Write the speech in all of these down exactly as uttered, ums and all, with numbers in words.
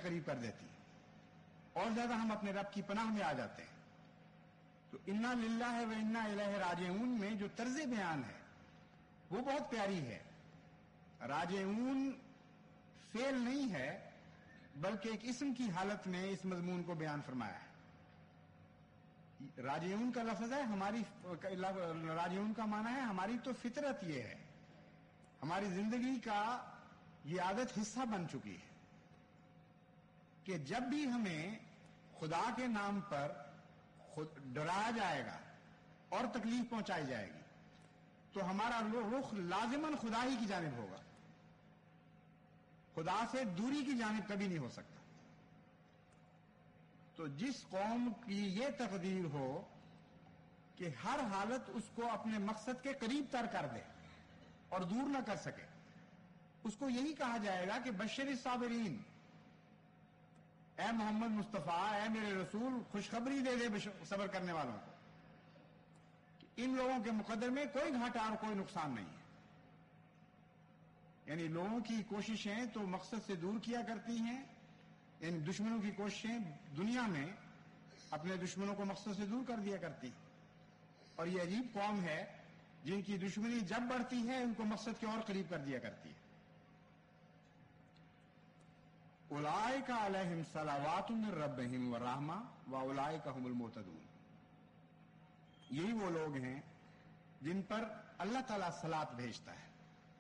قریب کر دیتی ہے، اور زیادہ ہم اپنے رب کی پناہ میں آ جاتے ہیں. تو انا للہ و انا الیہ راجعون میں جو طرز بیان ہے وہ بہت پیاری ہے. راجعون فعل نہیں ہے بلکہ ایک اسم کی حالت میں اس مضمون کو بیان فرمایا ہے. راجعون کا لفظ ہے ہماری، راجعون کا معنی ہے ہماری تو فطرت یہ ہے، ہماری زندگی کا یہ عادت حصہ بن چکی ہے کہ جب بھی ہمیں خدا کے نام پر خود ڈرایا جائے گا اور تکلیف پہنچائی جائے گی تو ہمارا رخ لازماً خدا ہی کی جانب ہوگا. خدا سے دوری کی جانب کبھی نہیں ہو سکتا. تو جس قوم کی یہ تقدیر ہو کہ ہر حالت اس کو اپنے مقصد کے قریب تر کر دے اور دور نہ کر سکے، اس کو یہی کہا جائے گا کہ بشر الصابرین، اے محمد مصطفیٰ، اے میرے رسول، خوشخبری دے دے صبر کرنے والوں کو کہ ان لوگوں کے مقدر میں کوئی گھاٹا اور کوئی نقصان نہیں ہے. یعنی لوگوں کی کوششیں تو مقصد سے دور کیا کرتی ہیں، یعنی دشمنوں کی کوششیں دنیا میں اپنے دشمنوں کو مقصد سے دور کر دیا کرتی ہیں. اور یہ عجیب قوم ہے جن کی دشمنی جب بڑھتی ہے ان کو مقصد کے اور قریب کر دیا کرتی ہے. اولئک علیہم صلوات من ربہم ورحمہ واولئک هم المہتدون. یہی وہ لوگ ہیں جن پر اللہ تعالیٰ صلاۃ بھیجتا ہے.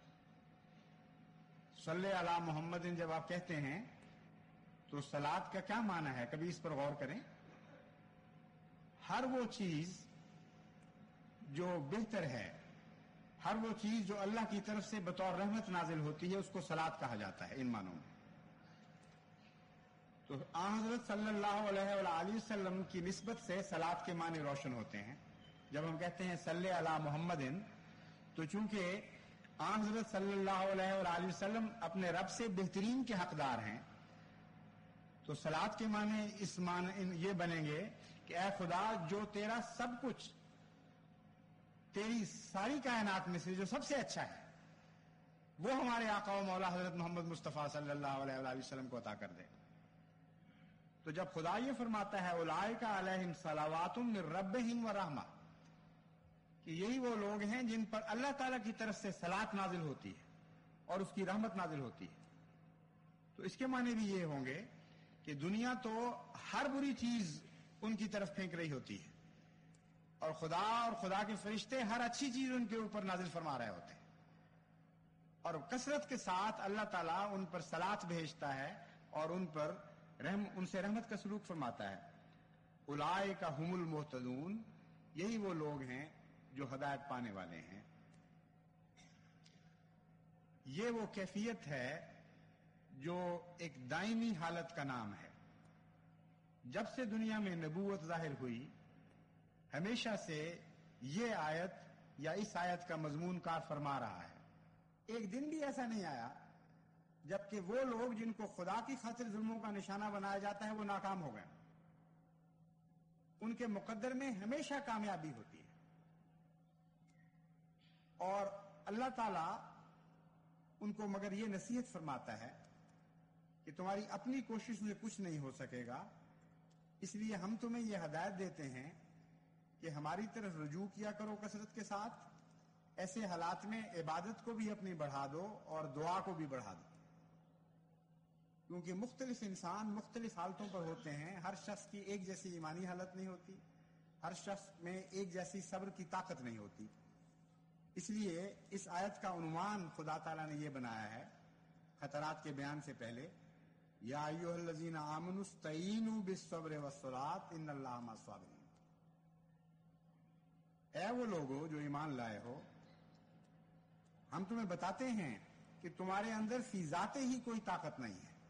صلی علی محمد جب آپ کہتے ہیں تو صلاۃ کا کیا معنی ہے؟ کبھی اس پر غور کریں. ہر وہ چیز جو بہتر ہے، ہر وہ چیز جو اللہ کی طرف سے بطور رحمت نازل ہوتی ہے اس کو صلاۃ کہا جاتا ہے ان معنوں میں. تو آن حضرت صلی اللہ علیہ وآلہ وسلم کی نسبت سے صلاۃ کے معنی روشن ہوتے ہیں. جب ہم کہتے ہیں صلی علی محمد تو چونکہ آن حضرت صلی اللہ علیہ وآلہ وسلم اپنے رب سے بہترین کے حقدار ہیں تو صلاۃ کے معنی اس معنی یہ بنیں گے کہ اے خدا، جو تیرا سب کچھ، تیری ساری کائنات میں سے جو سب سے اچھا ہے وہ ہمارے آقا و مولا حضرت محمد مصطفیٰ صلی اللہ علیہ وآلہ وسلم کو عطا کر دے. تو جب خدا یہ فرماتا ہے اولئک علیہم صلوات من ربہم ورحمہ، کہ یہی وہ لوگ ہیں جن پر اللہ تعالیٰ کی طرف سے صلاۃ نازل ہوتی ہے اور اس کی رحمت نازل ہوتی ہے، تو اس کے معنی بھی یہ ہوں گے کہ دنیا تو ہر بری چیز ان کی طرف پھینک رہی ہوتی ہے اور خدا اور خدا کے فرشتے ہر اچھی چیز ان کے اوپر نازل فرما رہے ہوتے ہیں، اور کثرت کے ساتھ اللہ تعالیٰ ان پر صلاۃ بھیجتا ہے اور ان پر رحم ان سے رحمت کا سلوک فرماتا ہے. اولئک هم المہتدون، یہی وہ لوگ ہیں جو ہدایت پانے والے ہیں. یہ وہ کیفیت ہے جو ایک دائمی حالت کا نام ہے. جب سے دنیا میں نبوت ظاہر ہوئی ہمیشہ سے یہ آیت یا اس آیت کا مضمون کار فرما رہا ہے. ایک دن بھی ایسا نہیں آیا جبکہ وہ لوگ جن کو خدا کی خاطر ظلموں کا نشانہ بنایا جاتا ہے وہ ناکام ہو گئے. ان کے مقدر میں ہمیشہ کامیابی ہوتی ہے اور اللہ تعالیٰ ان کو مگر یہ نصیحت فرماتا ہے کہ تمہاری اپنی کوشش میں کچھ نہیں ہو سکے گا، اس لیے ہم تمہیں یہ ہدایت دیتے ہیں کہ ہماری طرف رجوع کیا کرو کثرت کے ساتھ. ایسے حالات میں عبادت کو بھی اپنی بڑھا دو اور دعا کو بھی بڑھا دو، کیونکہ مختلف انسان مختلف حالتوں پر ہوتے ہیں. ہر شخص کی ایک جیسی ایمانی حالت نہیں ہوتی، ہر شخص میں ایک جیسی صبر کی طاقت نہیں ہوتی. اس لیے اس آیت کا عنوان خدا تعالیٰ نے یہ بنایا ہے خطرات کے بیان سے پہلے، یا ایھا الذین آمنوا استعینوا بالصبر والصلاۃ ان اللہ مع الصابرین. اے وہ لوگو جو ایمان لائے ہو، ہم تمہیں بتاتے ہیں کہ تمہارے اندر فی ذات ہی کوئی طاقت نہیں ہے،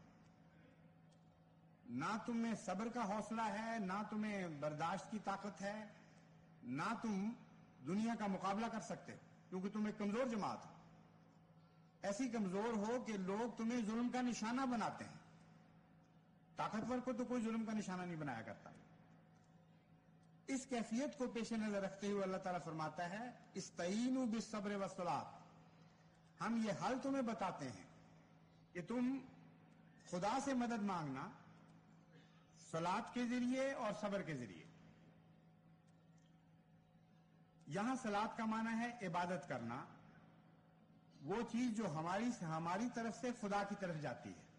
نہ تم میں صبر کا حوصلہ ہے، نہ تمہیں برداشت کی طاقت ہے، نہ تم دنیا کا مقابلہ کر سکتے ہو کیونکہ تم ایک کمزور جماعت ہو. ایسی کمزور ہو کہ لوگ تمہیں ظلم کا نشانہ بناتے ہیں. طاقتور کو تو کوئی ظلم کا نشانہ نہیں بنایا کرتا. اس کیفیت کو پیش نظر رکھتے ہوئے اللہ تعالیٰ فرماتا ہے استعینوا بالصبر والصلاۃ. ہم یہ حل تمہیں بتاتے ہیں کہ تم خدا سے مدد مانگنا صلات کے ذریعے اور صبر کے ذریعے. یہاں صلات کا معنی ہے عبادت کرنا، وہ چیز جو ہماری ہماری طرف سے خدا کی طرف جاتی ہے.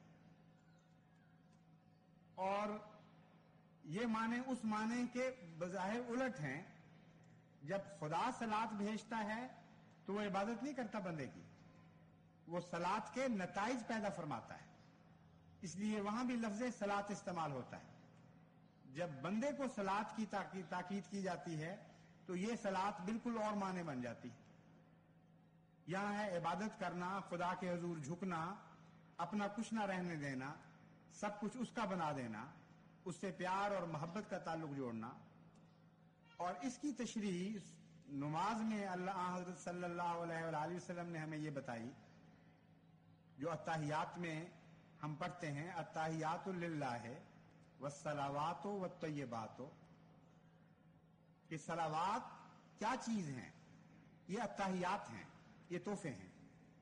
اور یہ معنی اس معنی کے بظاہر الٹ ہیں. جب خدا صلات بھیجتا ہے تو وہ عبادت نہیں کرتا بندے کی، وہ صلات کے نتائج پیدا فرماتا ہے. اس لیے وہاں بھی لفظ صلات استعمال ہوتا ہے. جب بندے کو صلات کی تاکید کی جاتی ہے تو یہ صلات بالکل اور معنی بن جاتی ہے. یہاں ہے عبادت کرنا، خدا کے حضور جھکنا، اپنا کچھ نہ رہنے دینا، سب کچھ اس کا بنا دینا، اس سے پیار اور محبت کا تعلق جوڑنا. اور اس کی تشریح نماز میں اللہ حضرت صلی اللہ علیہ وآلہ وسلم نے ہمیں یہ بتائی، جو اتحیات میں ہم پڑھتے ہیں، اتحیات للہ والصلوات والطیبات، کہ صلوات کیا چیز ہیں؟ یہ اتحیات ہیں، یہ تحفے ہیں.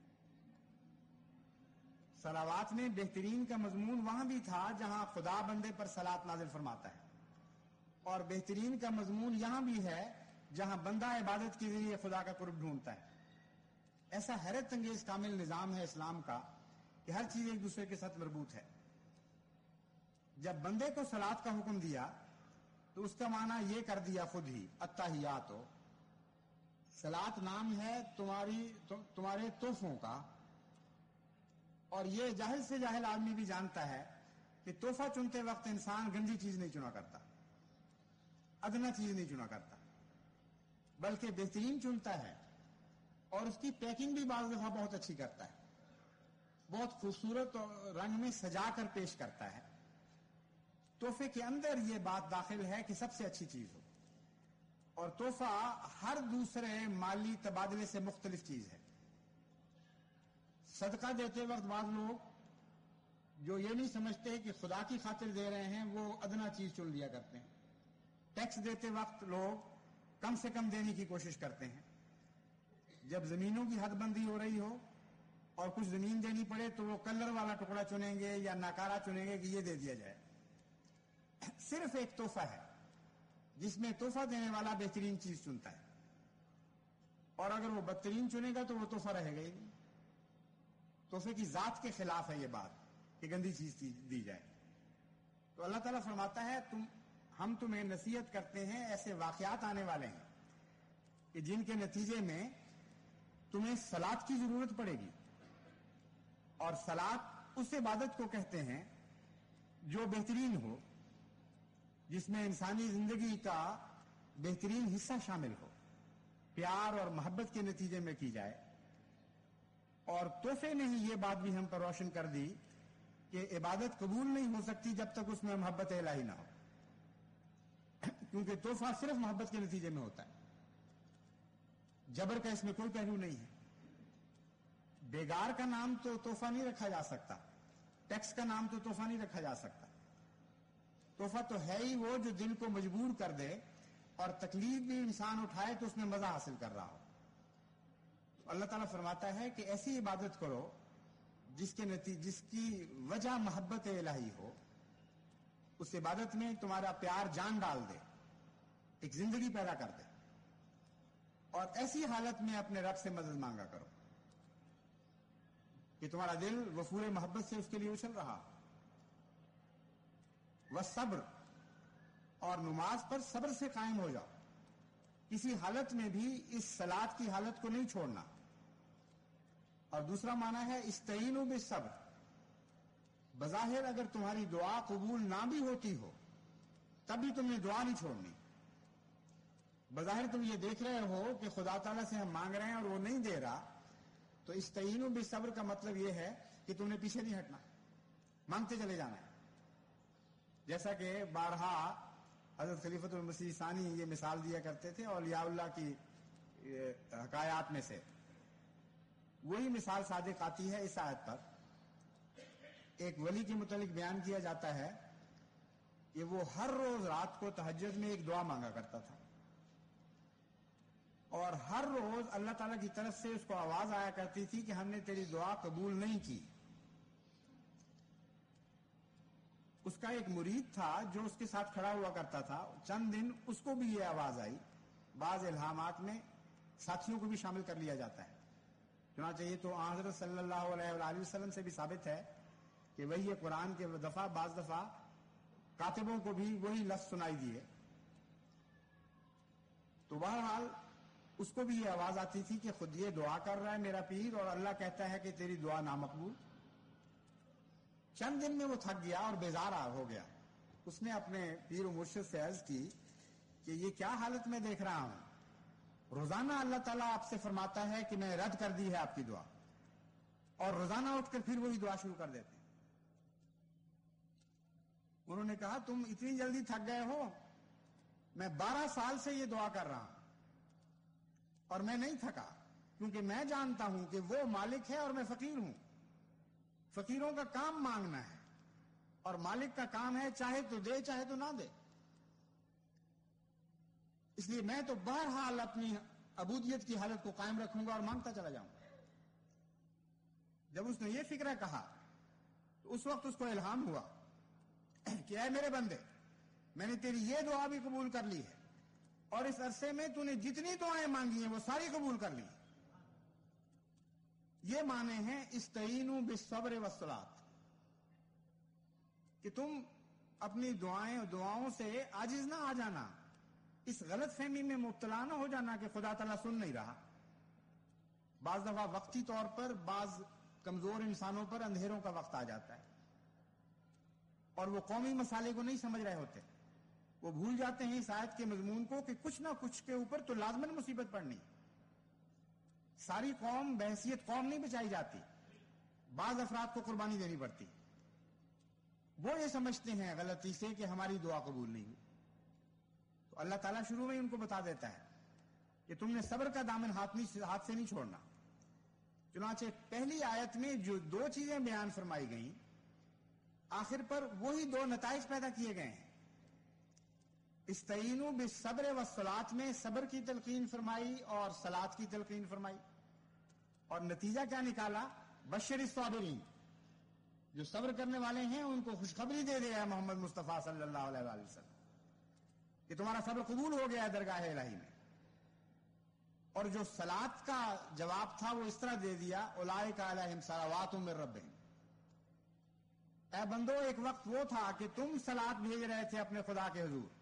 صلوات میں بہترین کا مضمون وہاں بھی تھا جہاں خدا بندے پر صلات نازل فرماتا ہے، اور بہترین کا مضمون یہاں بھی ہے جہاں بندہ عبادت کے ذریعے خدا کا قرب ڈھونڈتا ہے. ایسا حیرت انگیز کامل نظام ہے اسلام کا کہ ہر چیز ایک دوسرے کے ساتھ مربوط ہے. جب بندے کو صلات کا حکم دیا تو اس کا معنی یہ کر دیا خود ہی، اتحیات. صلات نام ہے تمہاری تمہارے تحفوں کا. اور یہ جاہل سے جاہل آدمی بھی جانتا ہے کہ تحفہ چنتے وقت انسان گندی چیز نہیں چنا کرتا، ادنا چیز نہیں چنا کرتا، بلکہ بہترین چنتا ہے. اور اس کی پیکنگ بھی بعض دفعہ بہت اچھی کرتا ہے، بہت خوبصورت رنگ میں سجا کر پیش کرتا ہے. تحفے کے اندر یہ بات داخل ہے کہ سب سے اچھی چیز ہو. اور تحفہ ہر دوسرے مالی تبادلے سے مختلف چیز ہے. صدقہ دیتے وقت بعض لوگ جو یہ نہیں سمجھتے کہ خدا کی خاطر دے رہے ہیں، وہ ادنا چیز چن لیا کرتے ہیں. ٹیکس دیتے وقت لوگ کم سے کم دینے کی کوشش کرتے ہیں. جب زمینوں کی حد بندی ہو رہی ہو اور کچھ زمین دینی پڑے تو وہ کلر والا ٹکڑا چنیں گے یا ناکارہ چنیں گے کہ یہ دے دیا جائے. صرف ایک تحفہ ہے جس میں تحفہ دینے والا بہترین چیز چنتا ہے، اور اگر وہ بدترین چنے گا تو وہ تحفہ رہے گا ہی نہیں. تحفے کی ذات کے خلاف ہے یہ بات کہ گندی چیز دی جائے. تو اللہ تعالیٰ فرماتا ہے تم ہم تمہیں نصیحت کرتے ہیں، ایسے واقعات آنے والے ہیں کہ جن کے نتیجے میں تمہیں صلات کی ضرورت پڑے گی. اور صلات اس عبادت کو کہتے ہیں جو بہترین ہو، جس میں انسانی زندگی کا بہترین حصہ شامل ہو، پیار اور محبت کے نتیجے میں کی جائے. اور تحفے نے ہی یہ بات بھی ہم پر روشن کر دی کہ عبادت قبول نہیں ہو سکتی جب تک اس میں محبت الہی نہ ہو، کیونکہ تحفہ صرف محبت کے نتیجے میں ہوتا ہے. جبر کا اس میں کوئی پہلو نہیں ہے. بیگار کا نام تو تحفہ نہیں رکھا جا سکتا، ٹیکس کا نام تو تحفہ نہیں رکھا جا سکتا. تحفہ تو ہے ہی وہ جو دل کو مجبور کر دے اور تکلیف بھی انسان اٹھائے تو اس میں مزہ حاصل کر رہا ہو. اللہ تعالیٰ فرماتا ہے کہ ایسی عبادت کرو جس کے نتیجے جس کی وجہ محبت الہی ہو. اس عبادت میں تمہارا پیار جان ڈال دے، ایک زندگی پیدا کر دے. اور ایسی حالت میں اپنے رب سے مدد مانگا کرو کہ تمہارا دل وفور محبت سے اس کے لیے اچھل رہا. والصبر، اور نماز پر صبر سے قائم ہو جاؤ. کسی حالت میں بھی اس صلات کی حالت کو نہیں چھوڑنا. اور دوسرا معنی ہے استعینوا بالصبر. بظاہر اگر تمہاری دعا قبول نہ بھی ہوتی ہو تب بھی تم نے دعا نہیں چھوڑنی. بظاہر تم یہ دیکھ رہے ہو کہ خدا تعالیٰ سے ہم مانگ رہے ہیں اور وہ نہیں دے رہا، تو استعینوا بالصبر کا مطلب یہ ہے کہ تم نے پیچھے نہیں ہٹنا، مانگتے چلے جانا ہے. جیسا کہ بارہا حضرت خلیفۃ المسیح ثانی یہ مثال دیا کرتے تھے اولیاء اللہ کی حکایات میں سے. وہی مثال صادق آتی ہے اس آیت پر. ایک ولی کے متعلق بیان کیا جاتا ہے کہ وہ ہر روز رات کو تہجد میں ایک دعا مانگا کرتا تھا، اور ہر روز اللہ تعالیٰ کی طرف سے اس کو آواز آیا کرتی تھی کہ ہم نے تیری دعا قبول نہیں کی. اس کا ایک مرید تھا جو اس کے ساتھ کھڑا ہوا کرتا تھا. چند دن اس کو بھی یہ آواز آئی. بعض الہامات میں ساتھیوں کو بھی شامل کر لیا جاتا ہے. چنانچہ یہ تو آن حضرت صلی اللہ علیہ وآلہ وسلم سے بھی ثابت ہے کہ وہی قرآن کے دفعہ بعض دفعہ کاتبوں کو بھی وہی لفظ سنائی دیے. تو بہرحال اس کو بھی یہ آواز آتی تھی کہ خود یہ دعا کر رہا ہے میرا پیر اور اللہ کہتا ہے کہ تیری دعا نامقبول. چند دن میں وہ تھک گیا اور بیزار ہو گیا. اس نے اپنے پیر و مرشد سے عرض کی کہ یہ کیا حالت میں دیکھ رہا ہوں. روزانہ اللہ تعالیٰ آپ سے فرماتا ہے کہ میں رد کر دی ہے آپ کی دعا, اور روزانہ اٹھ کر پھر وہی دعا شروع کر دیتے ہیں. انہوں نے کہا تم اتنی جلدی تھک گئے ہو, میں بارہ سال سے یہ دعا کر رہا ہوں اور میں نہیں تھکا, کیونکہ میں جانتا ہوں کہ وہ مالک ہے اور میں فقیر ہوں. فقیروں کا کام مانگنا ہے اور مالک کا کام ہے چاہے تو دے چاہے تو نہ دے. اس لیے میں تو بہرحال اپنی عبودیت کی حالت کو قائم رکھوں گا اور مانگتا چلا جاؤں گا. جب اس نے یہ فکرہ کہا تو اس وقت اس کو الہام ہوا کہ اے میرے بندے, میں نے تیری یہ دعا بھی قبول کر لی ہے اور اس عرصے میں تو نے جتنی دعائیں مانگی ہیں وہ ساری قبول کر لی. یہ معنی ہیں استعینوا بالصبر والصلاۃ, کہ تم اپنی دعائیں دعاؤں سے عاجز نہ آ جانا, اس غلط فہمی میں مبتلا نہ ہو جانا کہ خدا تعالیٰ سن نہیں رہا. بعض دفعہ وقتی طور پر بعض کمزور انسانوں پر اندھیروں کا وقت آ جاتا ہے اور وہ قومی مسئلے کو نہیں سمجھ رہے ہوتے. وہ بھول جاتے ہیں اس آیت کے مضمون کو کہ کچھ نہ کچھ کے اوپر تو لازماً مصیبت پڑنی. ساری قوم بحیثیت قوم نہیں بچائی جاتی, بعض افراد کو قربانی دینی پڑتی. وہ یہ سمجھتے ہیں غلطی سے کہ ہماری دعا قبول نہیں ہوئی, تو اللہ تعالیٰ شروع میں ان کو بتا دیتا ہے کہ تم نے صبر کا دامن ہاتھ ہاتھ سے نہیں چھوڑنا. چنانچہ پہلی آیت میں جو دو چیزیں بیان فرمائی گئیں, آخر پر وہی دو نتائج پیدا کیے گئے ہیں. استعینوا بالصبر والصلاۃ میں صبر کی تلقین فرمائی اور صلاۃ کی تلقین فرمائی, اور نتیجہ کیا نکالا؟ بشر الصابرین, جو صبر کرنے والے ہیں ان کو خوشخبری دے دیا محمد مصطفیٰ صلی اللہ علیہ وآلہ وسلم کہ تمہارا صبر قبول ہو گیا ہے درگاہ الہی میں. اور جو صلاۃ کا جواب تھا وہ اس طرح دے دیا اولئک علیہم صلوات من ربہم, اے بندو ایک وقت وہ تھا کہ تم صلاۃ بھیج رہے تھے اپنے خدا کے حضور,